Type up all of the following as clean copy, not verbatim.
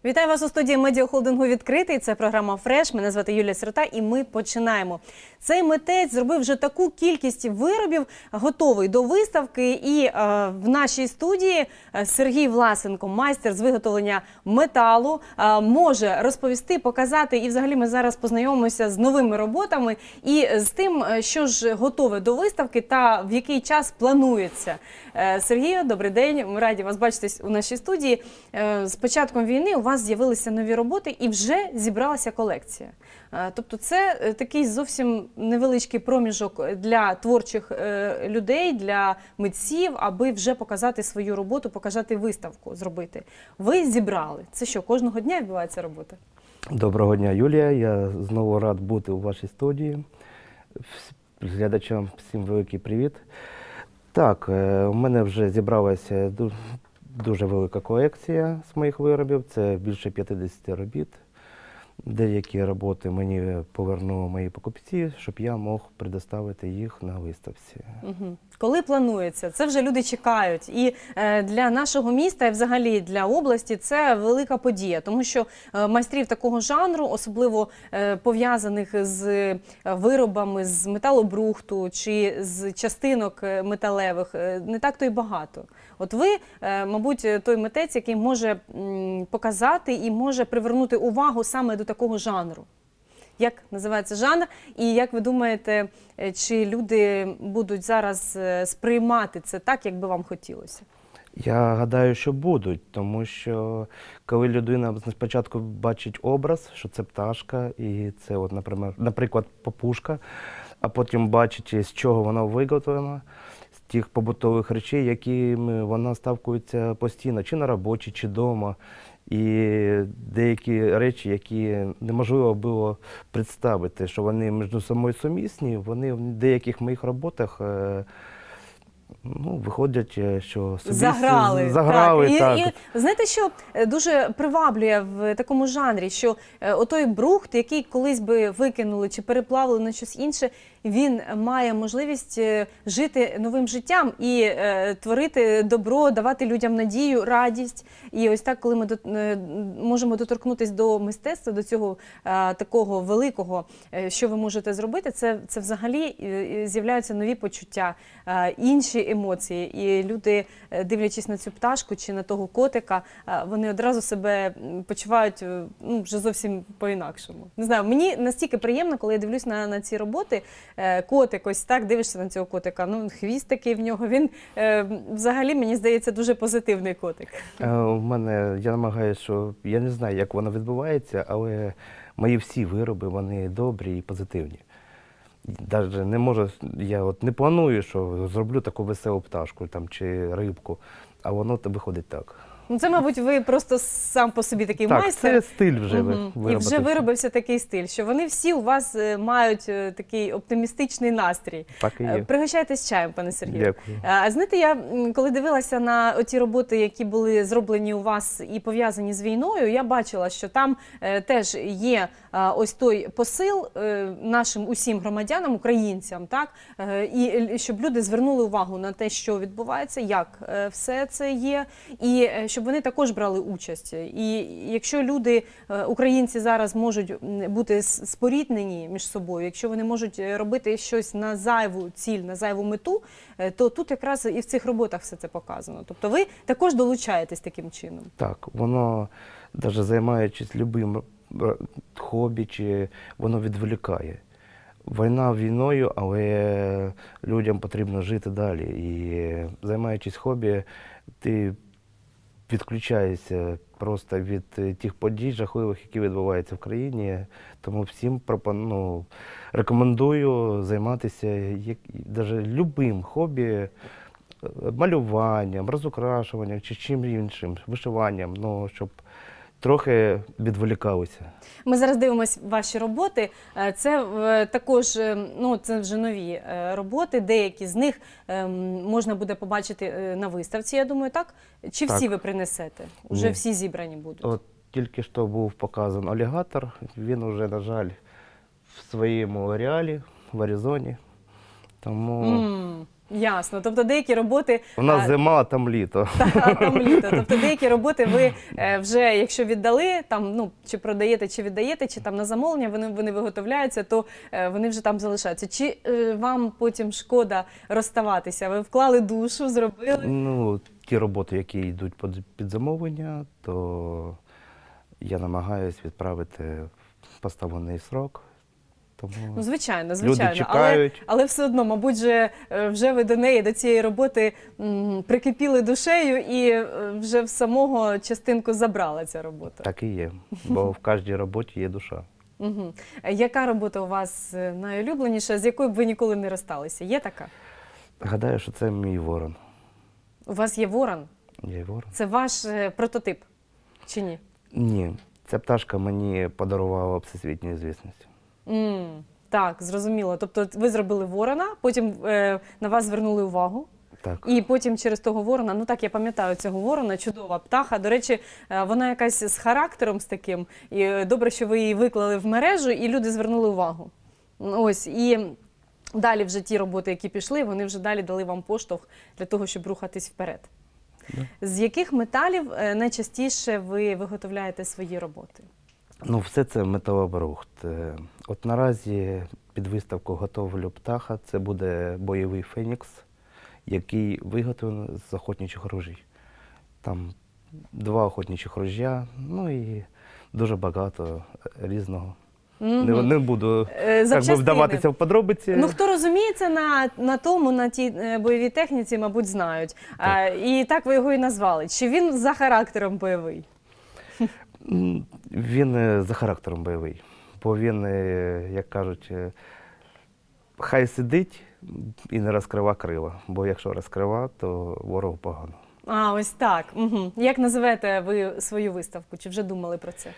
Вітаю вас у студії медіахолдингу «Відкритий». Це програма «Фреш». Мене звати Юлія Сирота і ми починаємо. Цей митець зробив вже таку кількість виробів, готовий до виставки. І в нашій студії Сергій Власенко, майстер з виготовлення металу, може розповісти, показати. І взагалі ми зараз познайомимося з новими роботами і з тим, що ж готове до виставки та в який час планується. Сергію, добрий день. Ми раді вас бачити у нашій студії. З початком війни у вас з'явилися нові роботи і вже зібралася колекція. Тобто це такий зовсім невеличкий проміжок для творчих людей, для митців, аби вже показати свою роботу, показати виставку, зробити. Ви зібрали. Це що, кожного дня відбувається робота? Доброго дня, Юлія. Я знову рад бути у вашій студії. Глядачам всім великий привіт. Так, у мене вже зібралася дуже велика колекція з моїх виробів. Це більше 50 робіт. Деякі роботи мені повернули мої покупці, щоб я мог предоставити їх на виставці. Угу. Коли планується? Це вже люди чекають. І для нашого міста, і взагалі для області, це велика подія. Тому що майстрів такого жанру, особливо пов'язаних з виробами з металобрухту чи з частинок металевих, не так-то й багато. От ви, мабуть, той митець, який може показати і може привернути увагу саме до такого жанру. Як називається жанр і як ви думаєте, чи люди будуть зараз сприймати це так, як би вам хотілося? Я гадаю, що будуть, тому що коли людина спочатку бачить образ, що це пташка і це, от, наприклад, папушка, а потім бачить, з чого вона виготовлена, з тих побутових речей, якими вона ставкується постійно, чи на роботі, чи вдома. І деякі речі, які неможливо було представити, що вони між собою сумісні, вони в деяких моїх роботах виходять, що собі заграли. Так. І знаєте, що дуже приваблює в такому жанрі, що отой брухт, який колись би викинули чи переплавили на щось інше, він має можливість жити новим життям і творити добро, давати людям надію, радість. І ось так, коли ми можемо доторкнутися до мистецтва, до цього такого великого, що ви можете зробити, це взагалі з'являються нові почуття, інші емоції. І люди, дивлячись на цю пташку чи на того котика, вони одразу себе почувають вже зовсім по-інакшому. Не знаю, мені настільки приємно, коли я дивлюсь на ці роботи, котик, ось так, дивишся на цього котика, хвіст такий в нього, він взагалі, мені здається, дуже позитивний котик. У мене, я намагаюся, що, я не знаю, як воно відбувається, але мої всі вироби, вони добрі і позитивні. Навіть не можу, я от не планую, що зроблю таку веселу пташку там, чи рибку, а воно виходить так. Це, мабуть, ви просто сам по собі такий майстер. Так, це стиль вже виробився. І вже виробився такий стиль, що вони всі у вас мають такий оптимістичний настрій. Так і є. Пригощайтесь чаєм, пане Сергію. Дякую. А знаєте, я коли дивилася на ті роботи, які були зроблені у вас і пов'язані з війною, я бачила, що там теж є ось той посил нашим усім громадянам, українцям, так? І щоб люди звернули увагу на те, що відбувається, як все це є, і щоб вони також брали участь. І якщо люди, українці зараз можуть бути споріднені між собою, якщо вони можуть робити щось на зайву ціль, на зайву мету, то тут якраз і в цих роботах все це показано. Тобто ви також долучаєтесь таким чином. Так, воно, навіть займаючись любим хобі, чи воно відволікає. Війна війною, але людям потрібно жити далі. І займаючись хобі, ти відключаєшся просто від тих подій жахливих, які відбуваються в країні. Тому всім рекомендую займатися навіть любим хобі, малюванням, розукрашуванням чи чим іншим, вишиванням, щоб трохи відволікалися. Ми зараз дивимося ваші роботи. Це також, це вже нові роботи, деякі з них можна буде побачити на виставці, я думаю, так? Чи всі ви принесете? Уже всі зібрані будуть? От тільки що був показаний алігатор, він уже, на жаль, в своєму ареалі, в Аризоні. Тому Ясно. Тобто деякі роботи... У нас зима, а там літо. А там літо. Тобто деякі роботи ви вже, якщо віддали, там, ну, чи продаєте, чи віддаєте, чи там на замовлення вони виготовляються, то вони вже там залишаються. Чи вам потім шкода розставатися? Ви вклали душу, зробили? Ну, ті роботи, які йдуть під замовлення, то я намагаюся відправити в поставлений срок. Тому Ну, звичайно, люди звичайно. чекають. Але все одно, мабуть, вже ви до неї, до цієї роботи прикипіли душею і вже в самого частинку забрала ця робота. Так і є, бо в кожній роботі є душа. Угу. Яка робота у вас найулюбленіша, з якою б ви ніколи не розсталися? Є така? Гадаю, що це мій ворон. У вас є ворон? Є ворон? Це ваш прототип, чи ні? Ні, ця пташка мені подарувала всесвітню звісність. Так, зрозуміло. Тобто ви зробили ворона, потім на вас звернули увагу. Так. І потім через того ворона, ну так, я пам'ятаю цього ворона, чудова птаха. До речі, вона якась з характером з таким. І добре, що ви її виклали в мережу, і люди звернули увагу. Ось, і далі вже ті роботи, які пішли, вони вже далі дали вам поштовх для того, щоб рухатись вперед. З яких металів найчастіше ви виготовляєте свої роботи? Ну, все це металобрухт. От наразі під виставку готовлю птаха. Це буде бойовий фенікс, який виготовлений з охотничих ружей. Там 2 охотничих ружя, ну і дуже багато різного. Не буду вдаватися в подробиці. Ну, хто розуміється на тій бойовій техніці, мабуть, знають. І так ви його і назвали. Чи він за характером бойовий? Він за характером бойовий, бо він, як кажуть, хай сидить і не розкрива крила, бо якщо розкрива, то ворогу погано. А, ось так. Угу. Як називаєте ви свою виставку? Чи вже думали про це?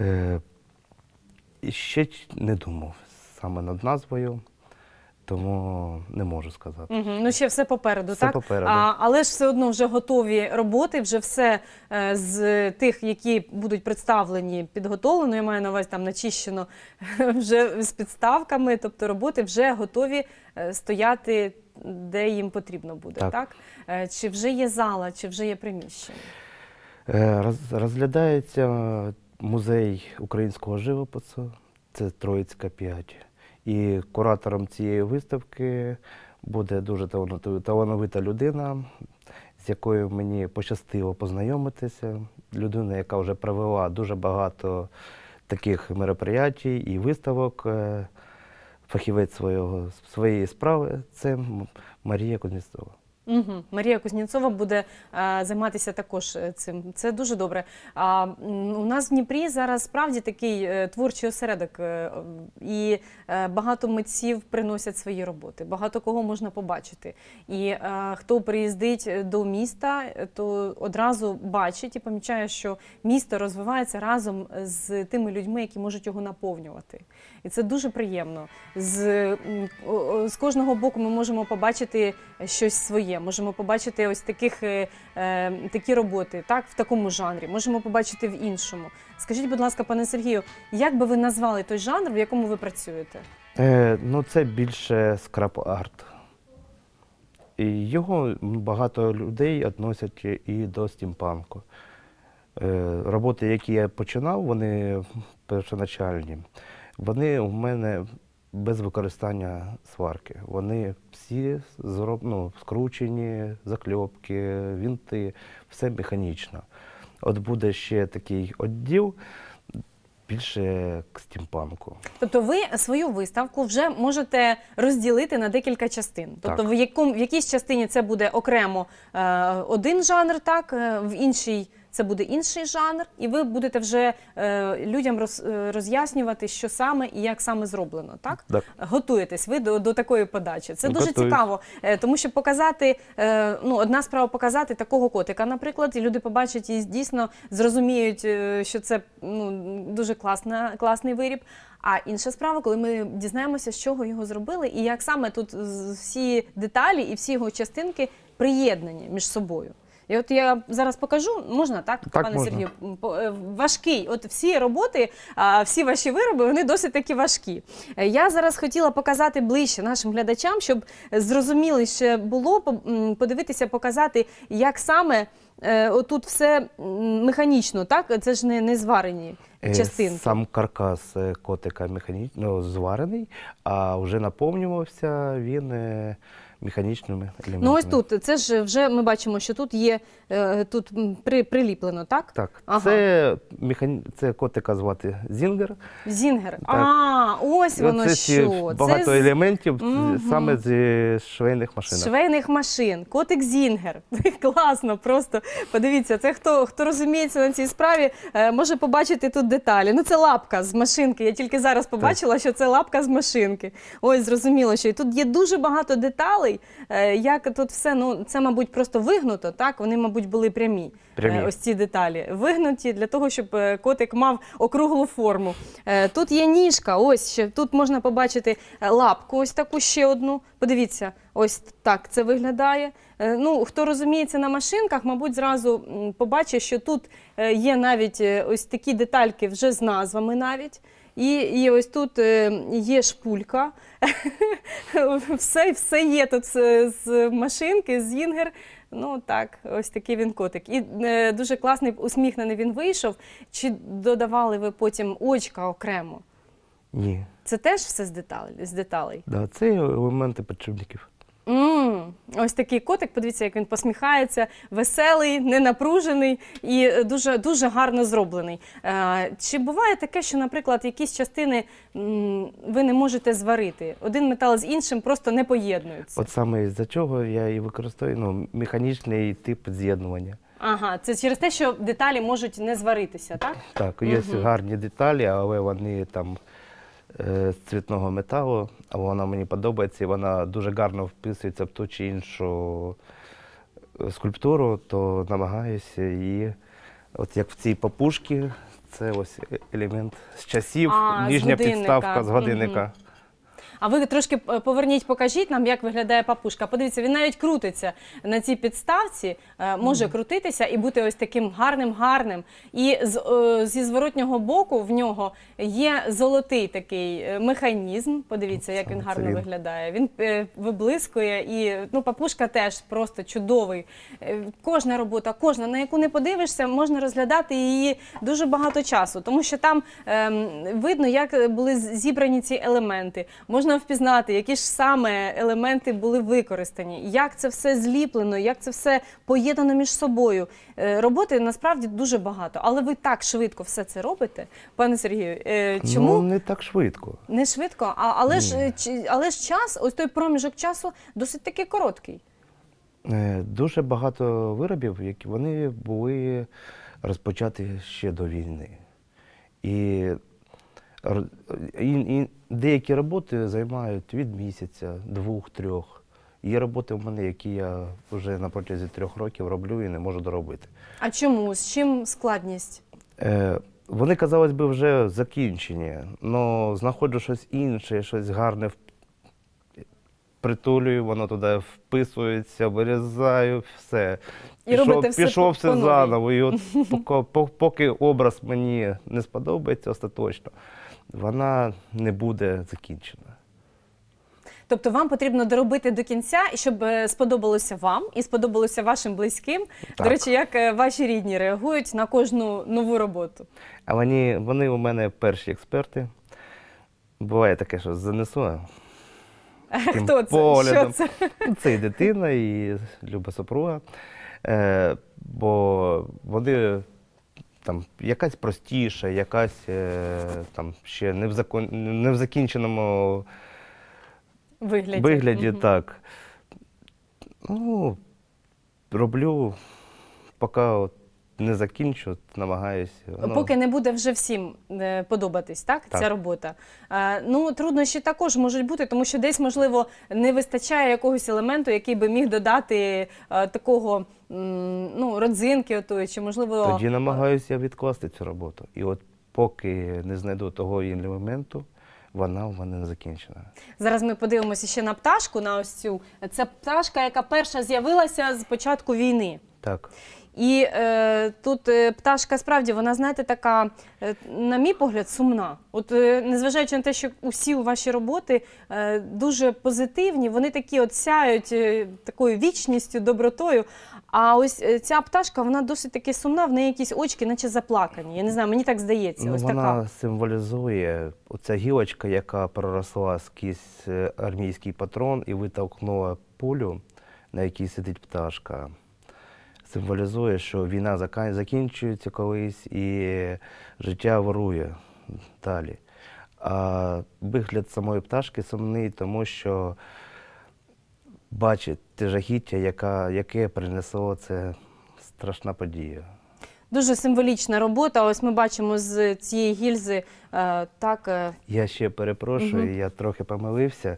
Ще не думав саме над назвою, тому не можу сказати. Угу. Ну, ще все попереду, все так? Попереду. Але ж все одно вже готові роботи, вже все з тих, які будуть представлені, підготовлено, я маю на увазі там начищено, вже з підставками, тобто роботи вже готові стояти, де їм потрібно буде, так? Чи вже є зала, чи вже є приміщення? Розглядається музей українського живопису, це Троїцька 5. І куратором цієї виставки буде дуже талановита людина, з якою мені пощастило познайомитися. Людина, яка вже провела дуже багато таких мероприятій і виставок. Фахівець своєї справи – це Марія Кузнєцова. Угу. Марія Кузнєцова буде займатися також цим. Це дуже добре. У нас в Дніпрі зараз справді такий творчий осередок, і багато митців приносять свої роботи, багато кого можна побачити. І хто приїздить до міста, то одразу бачить і помічає, що місто розвивається разом з тими людьми, які можуть його наповнювати. І це дуже приємно. З кожного боку ми можемо побачити щось своє. Можемо побачити ось такі роботи, так, в такому жанрі, можемо побачити в іншому. Скажіть, будь ласка, пане Сергію, як би ви назвали той жанр, в якому ви працюєте? Ну, це більше скрап-арт. І його багато людей відносять і до стімпанку. Роботи, які я починав, вони першоначальні. Вони у мене без використання сварки. Вони всі скручені, закльопки, вінти, все механічно. От буде ще такий відділ більше к стімпанку. Тобто ви свою виставку вже можете розділити на декілька частин. Тобто в якійсь частині це буде окремо один жанр, так, в іншій це буде інший жанр, і ви будете вже людям роз'яснювати, що саме і як саме зроблено, так? Так. Готуєтесь ви до такої подачі. Це дуже цікаво, тому що показати, одна справа показати такого котика, наприклад, і люди побачать і дійсно зрозуміють, що це дуже класний виріб. А інша справа, коли ми дізнаємося, з чого його зробили, і як саме тут всі деталі і всі його частинки приєднані між собою. І от я зараз покажу, можна, так, Так, пане можна. Сергію? Важкий. От всі роботи, всі ваші вироби, вони досить таки важкі. Я зараз хотіла показати ближче нашим глядачам, щоб зрозуміліше було, подивитися, показати, як саме отут все механічно, так? Це ж не зварені частинки. Сам каркас котика зварений, а вже наповнювався він механічними елементами. Ну ось тут, це ж вже ми бачимо, що тут є, тут приліплено, так? Так, Ага. це котика звати Зінгер. Зінгер. Так. Ось І воно оце що. багато Це елементів Мгм. саме з швейних машин. швейних машин. Котик Зінгер. Класно, просто подивіться, це хто розуміється на цій справі, може побачити тут деталі. Ну це лапка з машинки. Я тільки зараз побачила, що це лапка з машинки. Ось, зрозуміло, що і тут є дуже багато деталей, як тут все, ну це, мабуть, просто вигнуто, так? Вони, мабуть, були прямі. Ось ці деталі. Вигнуті для того, щоб котик мав округлу форму. Тут є ніжка, ось ще, тут можна побачити лапку, ось таку ще одну. Подивіться, ось так це виглядає. Ну, хто розуміється на машинках, мабуть, зразу побачить, що тут є навіть ось такі детальки вже з назвами навіть. І ось тут є шпулька. Все є тут з машинки, з Зінгер. Ну так, ось такий він котик. І дуже класний, усміхнений він вийшов. Чи додавали ви потім очка окремо? Ні. Це теж все з деталей? Да, це елементи підшипників. Ось такий котик, подивіться, як він посміхається, веселий, ненапружений і дуже, дуже гарно зроблений. Чи буває таке, що, наприклад, якісь частини ви не можете зварити? Один метал з іншим просто не поєднуються? От саме з-за чого я і використовую механічний тип з'єднування. Ага, це через те, що деталі можуть не зваритися, так? Так, є гарні деталі, але вони там з цвітного металу, а вона мені подобається, і вона дуже гарно вписується в ту чи іншу скульптуру, то намагаюся її, от як в цій папушці, це ось елемент з часів, з нижня годинника. підставка з годинника. А ви трошки поверніть, покажіть нам, як виглядає папушка. Подивіться, він навіть крутиться на цій підставці, може крутитися і бути ось таким гарним. І зі зворотнього боку в нього є золотий такий механізм. Подивіться, як він гарно виглядає. Він виблискує і папушка теж просто чудовий. Кожна робота, на яку не подивишся, можна розглядати її дуже багато часу, тому що там видно, як були зібрані ці елементи. Можна впізнати, які ж саме елементи були використані, як це все зліплено, як це все поєднано між собою. Роботи насправді дуже багато, але ви так швидко все це робите, пане Сергію. Чому? Ну, не так швидко. Не швидко, але ж час, ось той проміжок часу досить таки короткий. Дуже багато виробів, які вони були розпочаті ще до війни. І деякі роботи займають від місяця, 2-3. Є роботи в мене, які я вже на протязі 3 років роблю і не можу доробити. А чому? З чим складність? Вони, казалось би, вже закінчені, але знаходжу щось інше, щось гарне, притулюю, воно туди вписується, вирізаю, все. І робите все Пішов все по-новій. заново. І от поки образ мені не сподобається остаточно, вона не буде закінчена. Тобто вам потрібно доробити до кінця, щоб сподобалося вам і сподобалося вашим близьким. Так. До речі, як ваші рідні реагують на кожну нову роботу? А вони у мене перші експерти. Буває таке, що занесу. Хто це? Що це? Це і дитина, і люба супруга. Бо вони там якась простіша, якась там ще не в закінченому вигляді, так. Ну, роблю, поки от не закінчу, намагаюся. Поки не буде вже всім подобатись, так, ця робота. Труднощі також можуть бути, тому що десь, можливо, не вистачає якогось елементу, який би міг додати такого, родзинки отої, чи, можливо... Тоді намагаюся відкласти цю роботу. І от поки не знайду того елементу, вона в мене не закінчена. Зараз ми подивимося ще на пташку, на ось цю. Це пташка, яка перша з'явилася з початку війни. Так. І тут пташка справді, вона, знаєте, така, на мій погляд, сумна. От незважаючи на те, що усі ваші роботи дуже позитивні, вони такі от сяють такою вічністю, добротою. А ось ця пташка, вона досить таки сумна, в неї якісь очки, наче заплакані. Я не знаю, мені так здається. Ну, ось вона така. символізує оця гілочка, яка проросла скрізь армійський патрон і витолкнула пулю, на якій сидить пташка. Символізує, що війна закінчується колись і життя вирує далі. А вигляд самої пташки сумний, тому що бачить те жахіття, яке принесло це страшна подія. Дуже символічна робота. Ось ми бачимо з цієї гільзи так. Я ще перепрошую, я трохи помилився.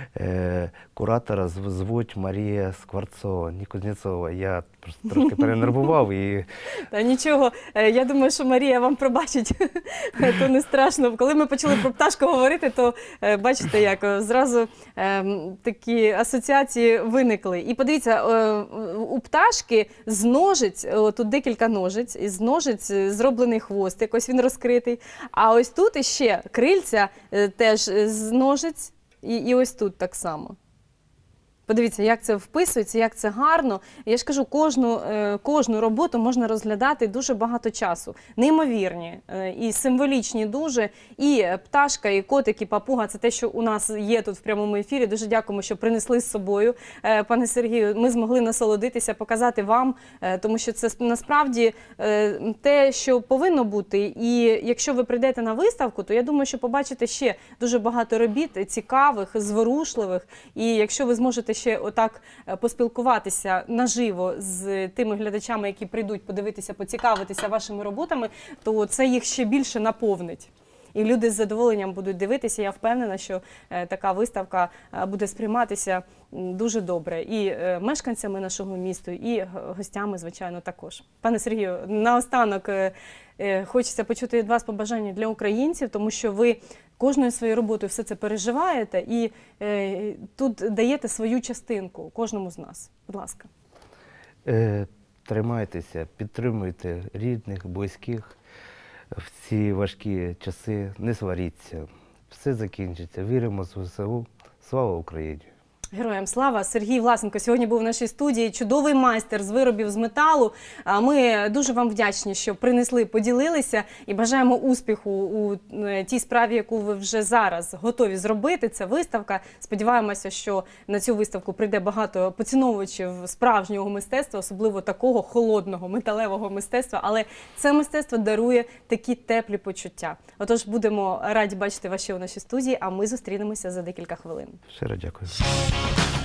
Куратора звуть Марія Скворцова, не Кузнєцова. Я просто трошки перенервував і... Та нічого, я думаю, що Марія вам пробачить, то не страшно. Коли ми почали про пташку говорити, то бачите, як зразу такі асоціації виникли. І подивіться, у пташки з ножиць, тут декілька ножиць, із ножиць зроблений хвост, якось він розкритий. А ось тут іще крильця теж з ножиць, і ось тут так само. Подивіться, як це вписується, як це гарно. Я ж кажу, кожну роботу можна розглядати дуже багато часу. Неймовірні і символічні дуже. І пташка, і котик, і папуга – це те, що у нас є тут в прямому ефірі. Дуже дякуємо, що принесли з собою, пане Сергію. Ми змогли насолодитися, показати вам, тому що це насправді те, що повинно бути. І якщо ви прийдете на виставку, то я думаю, що побачите ще дуже багато робіт цікавих, зворушливих. І якщо ви зможете ще отак поспілкуватися наживо з тими глядачами, які прийдуть подивитися, поцікавитися вашими роботами, то це їх ще більше наповнить. І люди з задоволенням будуть дивитися. Я впевнена, що така виставка буде сприйматися дуже добре. І мешканцями нашого міста, і гостями, звичайно, також. Пане Сергію, наостанок хочеться почути від вас побажання для українців, тому що ви кожною своєю роботою все це переживаєте і тут даєте свою частинку кожному з нас. Будь ласка. Тримайтеся, підтримуйте рідних, близьких в ці важкі часи, не сваріться. Все закінчиться. Віримо в ЗСУ. Слава Україні! Героям слава! Сергій Власенко сьогодні був в нашій студії. Чудовий майстер з виробів з металу. Ми дуже вам вдячні, що принесли, поділилися і бажаємо успіху у тій справі, яку ви вже зараз готові зробити. Це виставка. Сподіваємося, що на цю виставку прийде багато поціновувачів справжнього мистецтва, особливо такого холодного, металевого мистецтва. Але це мистецтво дарує такі теплі почуття. Отож, будемо раді бачити вас ще у нашій студії, а ми зустрінемося за декілька хвилин. Щиро дякую.